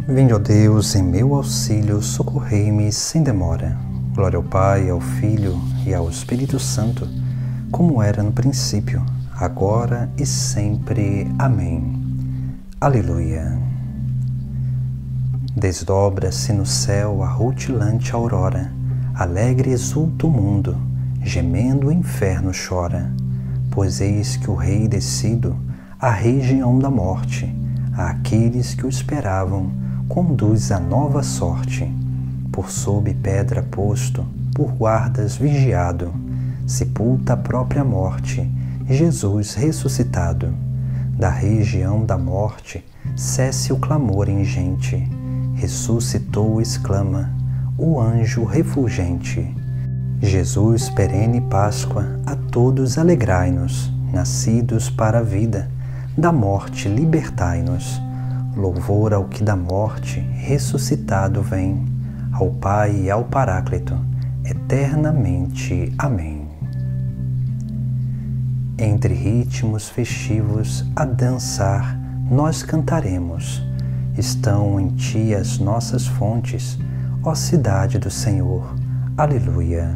Vinde, ó Deus, em meu auxílio, socorrei-me sem demora. Glória ao Pai, ao Filho e ao Espírito Santo, como era no princípio, agora e sempre. Amém. Aleluia. Desdobra-se no céu a rutilante aurora, alegre exulta o mundo, gemendo o inferno chora, pois eis que o Rei descido à região da morte, àqueles que o esperavam, conduz a nova sorte. Por sob pedra posto, por guardas vigiado, sepulta a própria morte, Jesus ressuscitado. Da região da morte, cesse o clamor ingente, ressuscitou, exclama o anjo refulgente. Jesus, perene Páscoa, a todos alegrai-nos, nascidos para a vida, da morte libertai-nos. Louvor ao que da morte ressuscitado vem, ao Pai e ao Paráclito, eternamente. Amém. Entre ritmos festivos a dançar, nós cantaremos. Estão em ti as nossas fontes, ó cidade do Senhor. Aleluia.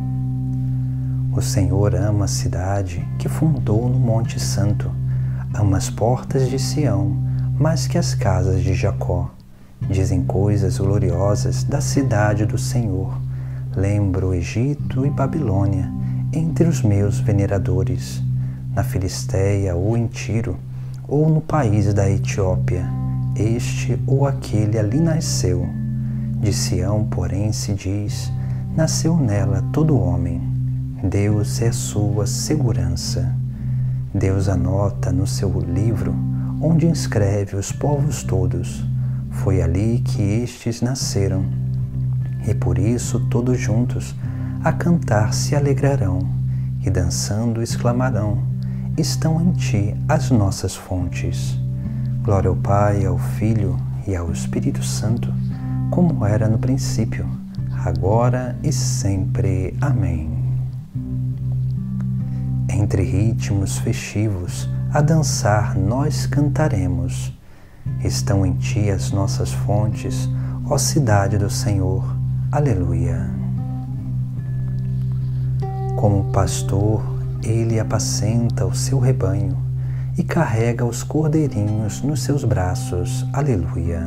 O Senhor ama a cidade que fundou no Monte Santo, ama as portas de Sião, mais que as casas de Jacó. Dizem coisas gloriosas da cidade do Senhor. Lembro o Egito e Babilônia entre os meus veneradores, na Filistéia ou em Tiro, ou no país da Etiópia, este ou aquele ali nasceu. De Sião, porém, se diz, nasceu nela todo homem. Deus é sua segurança. Deus anota no seu livro, onde inscreve os povos todos. Foi ali que estes nasceram, e por isso todos juntos a cantar se alegrarão, e dançando exclamarão: estão em ti as nossas fontes. Glória ao Pai, ao Filho e ao Espírito Santo, como era no princípio, agora e sempre. Amém. Entre ritmos festivos, a dançar nós cantaremos. Estão em ti as nossas fontes, ó cidade do Senhor. Aleluia. Como pastor, ele apacenta o seu rebanho e carrega os cordeirinhos nos seus braços. Aleluia.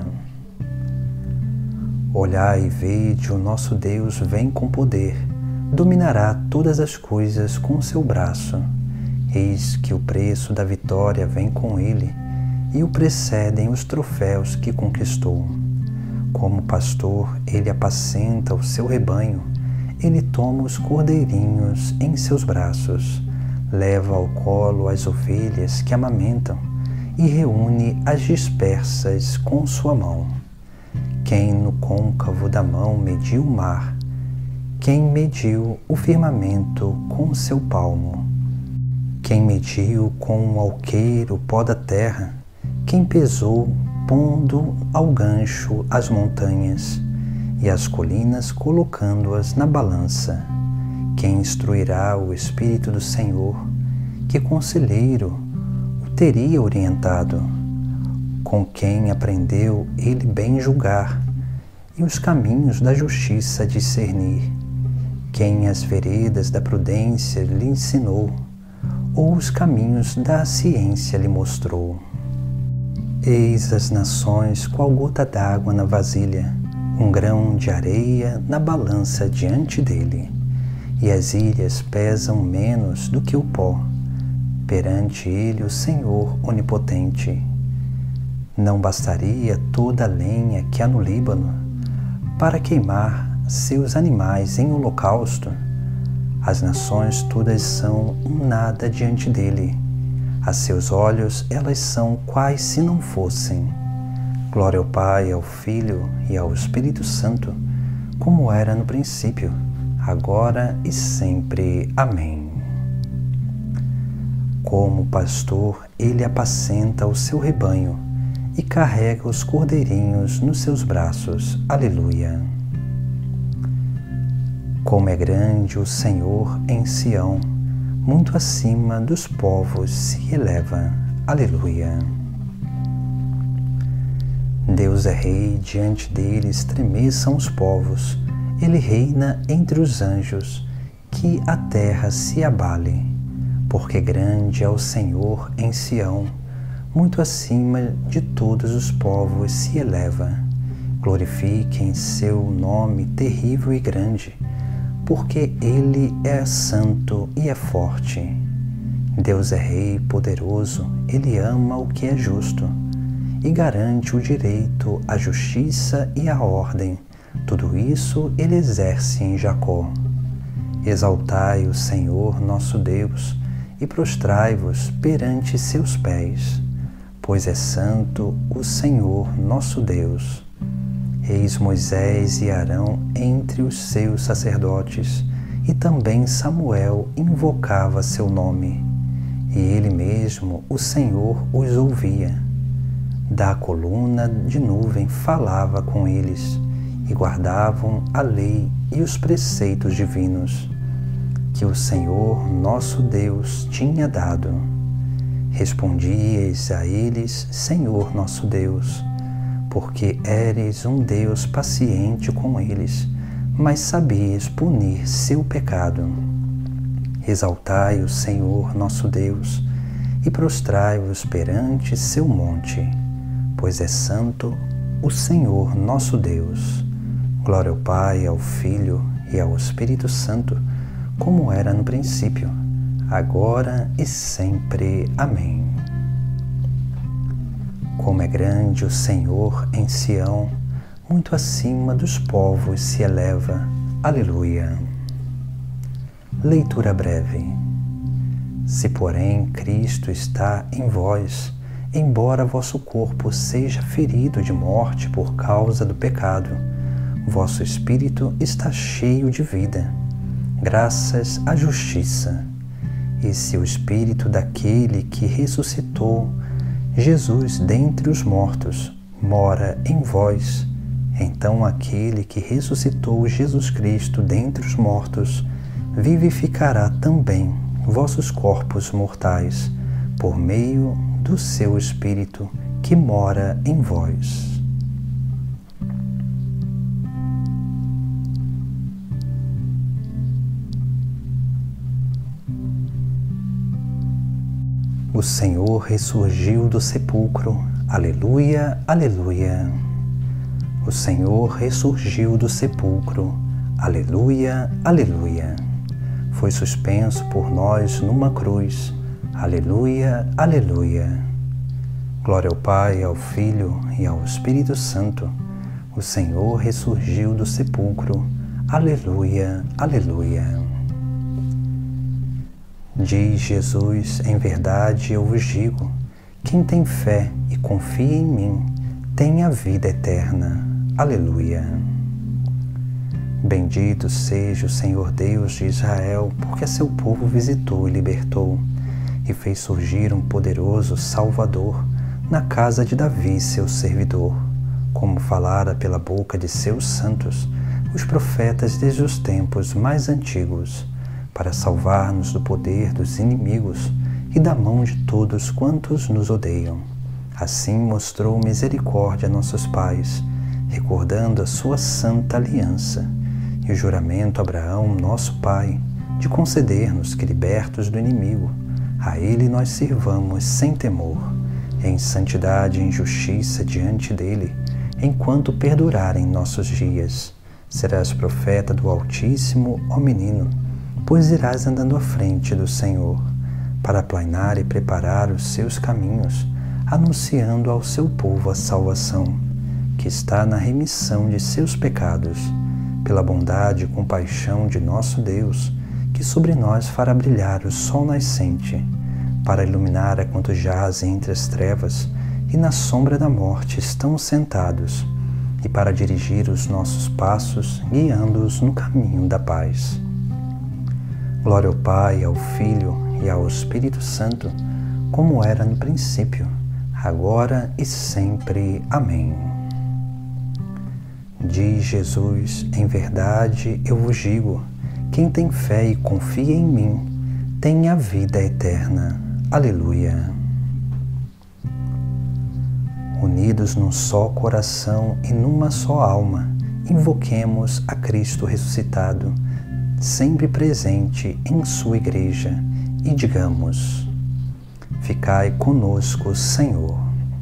Olhai e vede, o nosso Deus vem com poder, dominará todas as coisas com o seu braço. Eis que o preço da vitória vem com ele, e o precedem os troféus que conquistou. Como pastor, ele apacenta o seu rebanho, ele toma os cordeirinhos em seus braços, leva ao colo as ovelhas que amamentam e reúne as dispersas com sua mão. Quem no côncavo da mão mediu o mar, quem mediu o firmamento com seu palmo, quem mediu com um alqueiro o pó da terra, quem pesou, pondo ao gancho as montanhas e as colinas, colocando-as na balança. Quem instruirá o Espírito do Senhor, que conselheiro o teria orientado? Com quem aprendeu ele bem julgar e os caminhos da justiça discernir? Quem as veredas da prudência lhe ensinou, ou os caminhos da ciência lhe mostrou? Eis as nações qual gota d'água na vasilha, um grão de areia na balança diante dele, e as ilhas pesam menos do que o pó, perante ele o Senhor onipotente. Não bastaria toda a lenha que há no Líbano para queimar seus animais em holocausto? As nações todas são um nada diante dele. A seus olhos elas são quais se não fossem. Glória ao Pai, ao Filho e ao Espírito Santo, como era no princípio, agora e sempre. Amém. Como pastor, ele apacenta o seu rebanho e carrega os cordeirinhos nos seus braços. Aleluia. Como é grande o Senhor em Sião, muito acima dos povos se eleva. Aleluia. Deus é rei, diante dele estremeçam os povos. Ele reina entre os anjos, que a terra se abale. Porque grande é o Senhor em Sião, muito acima de todos os povos se eleva. Glorifiquem seu nome terrível e grande, porque ele é santo e é forte. Deus é rei poderoso, ele ama o que é justo e garante o direito, a justiça e a ordem. Tudo isso ele exerce em Jacó. Exaltai o Senhor nosso Deus e prostrai-vos perante seus pés, pois é santo o Senhor nosso Deus. Eis Moisés e Arão entre os seus sacerdotes, e também Samuel invocava seu nome, e ele mesmo, o Senhor, os ouvia. Da coluna de nuvem falava com eles, e guardavam a lei e os preceitos divinos, que o Senhor nosso Deus tinha dado. Respondieis a eles, Senhor nosso Deus, porque eres um Deus paciente com eles, mas sabias punir seu pecado. Exaltai o Senhor nosso Deus e prostrai-vos perante seu monte, pois é santo o Senhor nosso Deus. Glória ao Pai, ao Filho e ao Espírito Santo, como era no princípio, agora e sempre. Amém. Como é grande o Senhor em Sião, muito acima dos povos se eleva. Aleluia. Leitura breve. Se, porém, Cristo está em vós, embora vosso corpo seja ferido de morte por causa do pecado, vosso espírito está cheio de vida, graças à justiça. E se o espírito daquele que ressuscitou Jesus dentre os mortos mora em vós, então aquele que ressuscitou Jesus Cristo dentre os mortos vivificará também vossos corpos mortais, por meio do seu Espírito que mora em vós. O Senhor ressurgiu do sepulcro. Aleluia, aleluia. O Senhor ressurgiu do sepulcro. Aleluia, aleluia. Foi suspenso por nós numa cruz. Aleluia, aleluia. Glória ao Pai, ao Filho e ao Espírito Santo. O Senhor ressurgiu do sepulcro. Aleluia, aleluia. Diz Jesus, em verdade eu vos digo, quem tem fé e confia em mim, tem a vida eterna. Aleluia. Bendito seja o Senhor Deus de Israel, porque a seu povo visitou e libertou, e fez surgir um poderoso Salvador na casa de Davi, seu servidor, como falara pela boca de seus santos, os profetas desde os tempos mais antigos, para salvar-nos do poder dos inimigos e da mão de todos quantos nos odeiam. Assim mostrou misericórdia a nossos pais, recordando a sua santa aliança, e o juramento a Abraão, nosso pai, de conceder-nos que, libertos do inimigo, a ele nós sirvamos sem temor, em santidade e em justiça diante dele, enquanto perdurarem nossos dias. Serás profeta do Altíssimo, ó menino, pois irás andando à frente do Senhor, para aplanar e preparar os seus caminhos, anunciando ao seu povo a salvação, que está na remissão de seus pecados, pela bondade e compaixão de nosso Deus, que sobre nós fará brilhar o sol nascente, para iluminar a quantos jazem entre as trevas e na sombra da morte estão sentados, e para dirigir os nossos passos, guiando-os no caminho da paz. Glória ao Pai, ao Filho e ao Espírito Santo, como era no princípio, agora e sempre. Amém. Diz Jesus, em verdade eu vos digo, quem tem fé e confia em mim, tem a vida eterna. Aleluia. unidos num só coração e numa só alma, invoquemos a Cristo ressuscitado, sempre presente em sua Igreja, e digamos: ficai conosco, Senhor.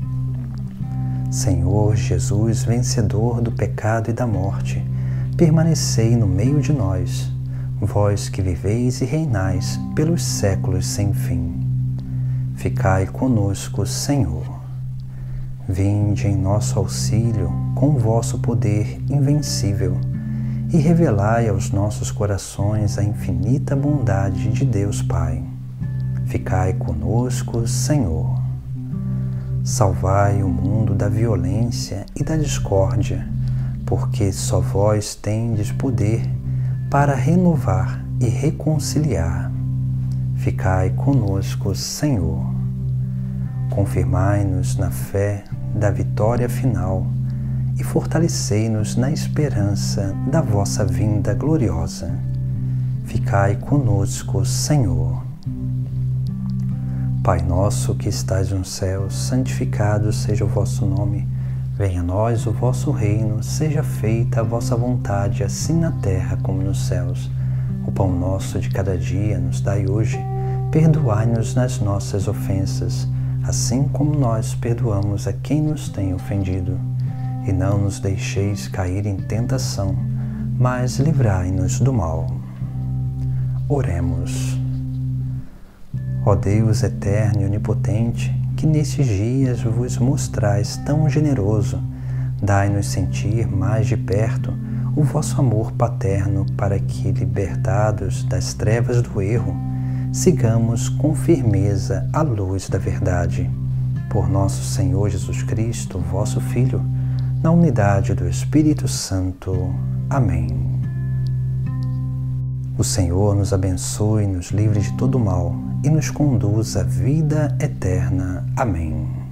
Senhor Jesus, vencedor do pecado e da morte, permanecei no meio de nós, vós que viveis e reinais pelos séculos sem fim. Ficai conosco, Senhor. Vinde em nosso auxílio com o vosso poder invencível e revelai aos nossos corações a infinita bondade de Deus Pai. Ficai conosco, Senhor. Salvai o mundo da violência e da discórdia, porque só vós tendes poder para renovar e reconciliar. Ficai conosco, Senhor. Confirmai-nos na fé da vitória final e fortalecei-nos na esperança da vossa vinda gloriosa. Ficai conosco, Senhor. Pai nosso que estais nos céus, santificado seja o vosso nome. Venha a nós o vosso reino, seja feita a vossa vontade, assim na terra como nos céus. O pão nosso de cada dia nos dai hoje. Perdoai-nos nas nossas ofensas, assim como nós perdoamos a quem nos tem ofendido. E não nos deixeis cair em tentação, mas livrai-nos do mal. Oremos. Ó Deus eterno e onipotente, que nestes dias vos mostrais tão generoso, dai-nos sentir mais de perto o vosso amor paterno, para que, libertados das trevas do erro, sigamos com firmeza a luz da verdade. Por nosso Senhor Jesus Cristo, vosso Filho, na unidade do Espírito Santo. Amém. O Senhor nos abençoe, nos livre de todo mal e nos conduz à vida eterna. Amém.